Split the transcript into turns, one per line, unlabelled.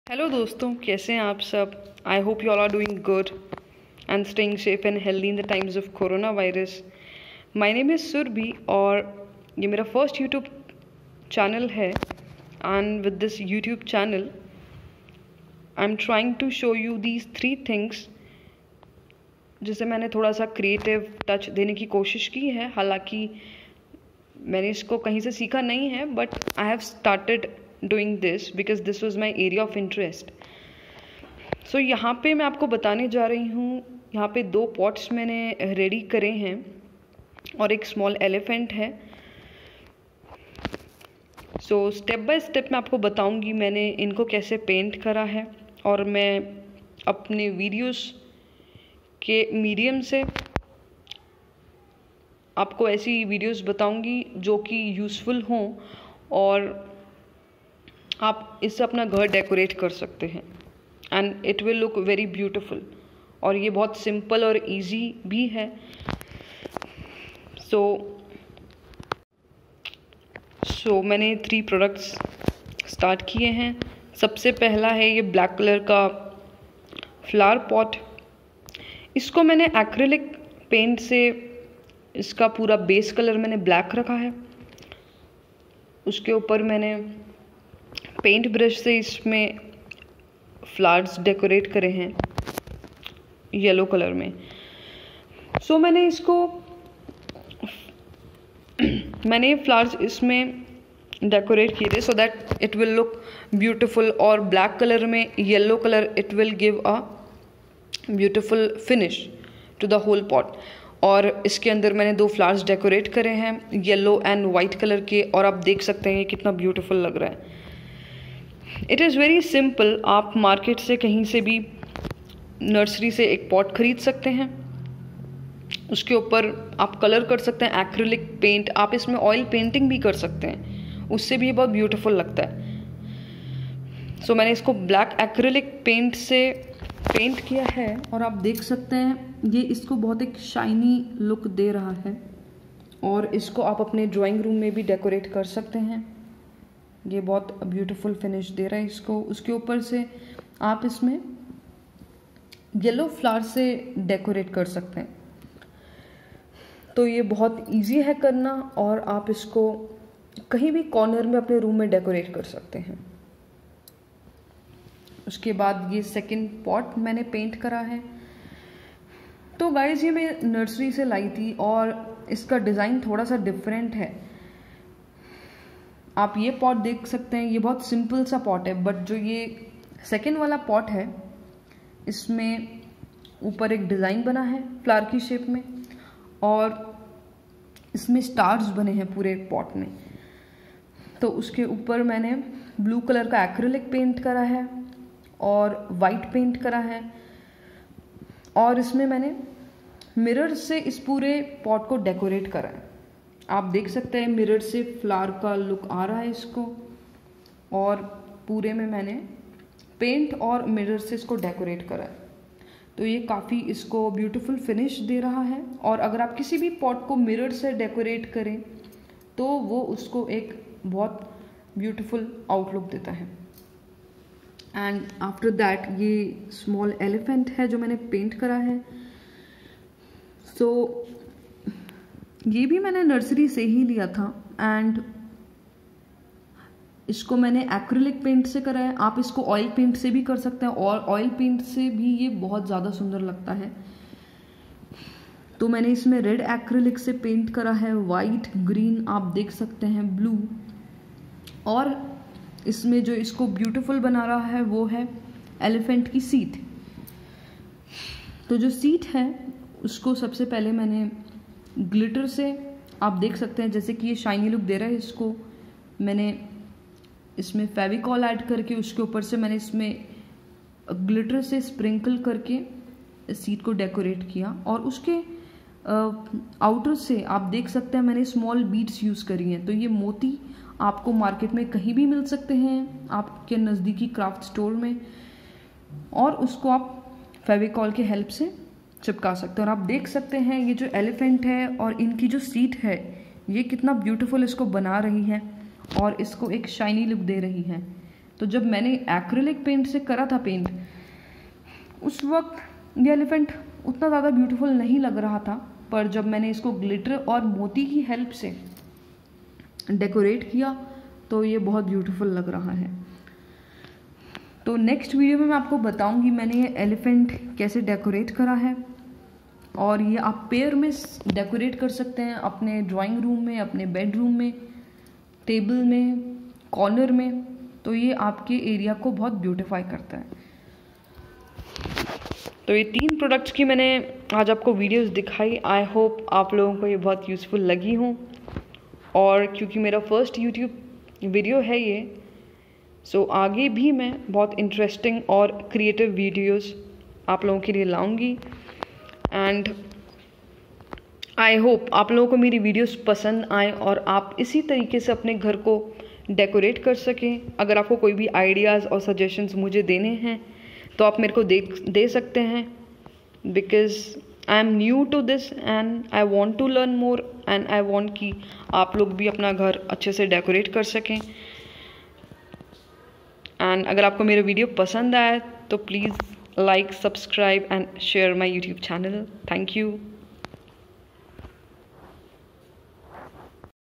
Hello दोस्तों, कैसे हैं आप सब। I hope you all are doing good and staying safe and healthy in the times of corona virus. My name is Surabhi और ये मेरा फर्स्ट यूट्यूब चैनल है। And with this YouTube channel I am trying to show you these 3 things, जिसे मैंने थोड़ा सा creative touch देने की कोशिश की है। हालांकि मैंने इसको कहीं से सीखा नहीं है, but I have started doing this because this was my area of interest. So यहाँ पे मैं आपको बताने जा रही हूँ, यहाँ पे 2 पॉट्स मैंने रेडी करे हैं और एक स्मॉल एलिफेंट है। सो स्टेप बाय स्टेप मैं आपको बताऊँगी मैंने इनको कैसे पेंट करा है, और मैं अपने वीडियोस के मीडियम से आपको ऐसी वीडियोस बताऊंगी जो कि यूज़फुल हों और आप इससे अपना घर डेकोरेट कर सकते हैं and it will look very beautiful. और ये बहुत सिंपल और इजी भी है। सो मैंने 3 प्रोडक्ट्स स्टार्ट किए हैं। सबसे पहला है ये ब्लैक कलर का फ्लावर पॉट। इसको मैंने एक्रिलिक पेंट से इसका पूरा बेस कलर मैंने ब्लैक रखा है। उसके ऊपर मैंने पेंट ब्रश से इसमें फ्लावर्स डेकोरेट करे हैं येलो कलर में। सो मैंने फ्लावर्स इसमें डेकोरेट किए थे so that it will look beautiful, और ब्लैक कलर में yellow colour it will give a beautiful finish to the whole pot. और इसके अंदर मैंने 2 फ्लावर्स डेकोरेट करे हैं येलो एंड वाइट कलर के, और आप देख सकते हैं कितना ब्यूटीफुल लग रहा है। It is very simple. आप मार्केट से कहीं से भी नर्सरी से एक पॉट खरीद सकते हैं, उसके ऊपर आप कलर कर सकते हैं एक्रिलिक पेंट। आप इसमें ऑयल पेंटिंग भी कर सकते हैं, उससे भी बहुत ब्यूटीफुल लगता है। सो मैंने इसको ब्लैक एक्रिलिक पेंट से पेंट किया है, और आप देख सकते हैं ये इसको बहुत एक शाइनी लुक दे रहा है, और इसको आप अपने ड्राइंग रूम में भी डेकोरेट कर सकते हैं। ये बहुत ब्यूटीफुल फिनिश दे रहा है इसको। उसके ऊपर से आप इसमें येलो फ्लावर से डेकोरेट कर सकते हैं। तो ये बहुत इजी है करना, और आप इसको कहीं भी कॉर्नर में अपने रूम में डेकोरेट कर सकते हैं। उसके बाद ये सेकंड पॉट मैंने पेंट करा है। तो गाइज ये मैं नर्सरी से लाई थी, और इसका डिज़ाइन थोड़ा सा डिफरेंट है। आप ये पॉट देख सकते हैं, ये बहुत सिंपल सा पॉट है, बट जो ये सेकंड वाला पॉट है इसमें ऊपर एक डिज़ाइन बना है फ्लावर की शेप में, और इसमें स्टार्स बने हैं पूरे पॉट में। तो उसके ऊपर मैंने ब्लू कलर का एक्रिलिक पेंट करा है और वाइट पेंट करा है, और इसमें मैंने मिरर से इस पूरे पॉट को डेकोरेट करा है। आप देख सकते हैं मिरर से फ्लावर का लुक आ रहा है इसको, और पूरे में मैंने पेंट और मिरर से इसको डेकोरेट करा है। तो ये काफ़ी इसको ब्यूटीफुल फिनिश दे रहा है। और अगर आप किसी भी पॉट को मिरर से डेकोरेट करें तो वो उसको एक बहुत ब्यूटीफुल आउटलुक देता है। एंड आफ्टर दैट ये स्मॉल एलिफेंट है जो मैंने पेंट करा है। सो ये भी मैंने नर्सरी से ही लिया था, एंड इसको मैंने एक्रिलिक पेंट से करा है। आप इसको ऑयल पेंट से भी कर सकते हैं, और ऑयल पेंट से भी ये बहुत ज़्यादा सुंदर लगता है। तो मैंने इसमें रेड एक्रिलिक से पेंट करा है, वाइट, ग्रीन, आप देख सकते हैं ब्लू, और इसमें जो इसको ब्यूटीफुल बना रहा है वो है एलिफेंट की सीट। तो जो सीट है उसको सबसे पहले मैंने ग्लिटर से, आप देख सकते हैं जैसे कि ये शाइनी लुक दे रहा है इसको, मैंने इसमें फेविकॉल ऐड करके उसके ऊपर से मैंने इसमें ग्लिटर से स्प्रिंकल करके सीट को डेकोरेट किया। और उसके आउटर से आप देख सकते हैं मैंने स्मॉल बीड्स यूज़ करी हैं। तो ये मोती आपको मार्केट में कहीं भी मिल सकते हैं, आपके नज़दीकी क्राफ्ट स्टोर में, और उसको आप फेविकॉल के हेल्प से चिपका सकते हैं। और आप देख सकते हैं ये जो एलिफेंट है और इनकी जो सीट है ये कितना ब्यूटीफुल इसको बना रही है, और इसको एक शाइनी लुक दे रही है। तो जब मैंने एक्रिलिक पेंट से करा था पेंट, उस वक्त ये एलिफेंट उतना ज़्यादा ब्यूटीफुल नहीं लग रहा था, पर जब मैंने इसको ग्लिटर और मोती की हेल्प से डेकोरेट किया तो ये बहुत ब्यूटीफुल लग रहा है। तो नेक्स्ट वीडियो में मैं आपको बताऊंगी मैंने ये एलिफेंट कैसे डेकोरेट करा है, और ये आप पेयर में डेकोरेट कर सकते हैं अपने ड्राइंग रूम में, अपने बेडरूम में, टेबल में, कॉर्नर में। तो ये आपके एरिया को बहुत ब्यूटीफाई करता है। तो ये 3 प्रोडक्ट्स की मैंने आज आपको वीडियोस दिखाई। आई होप आप लोगों को ये बहुत यूज़फुल लगी हों, और क्योंकि मेरा फर्स्ट यूट्यूब वीडियो है ये, सो आगे भी मैं बहुत इंटरेस्टिंग और क्रिएटिव वीडियोस आप लोगों के लिए लाऊंगी। एंड आई होप आप लोगों को मेरी वीडियोस पसंद आए और आप इसी तरीके से अपने घर को डेकोरेट कर सकें। अगर आपको कोई भी आइडियाज़ और सजेशंस मुझे देने हैं तो आप मेरे को दे सकते हैं, because I am new to this and I want to learn more and I want कि आप लोग भी अपना घर अच्छे से डेकोरेट कर सकें। एंड अगर आपको मेरा वीडियो पसंद आए तो please like, subscribe and share my YouTube channel. Thank you.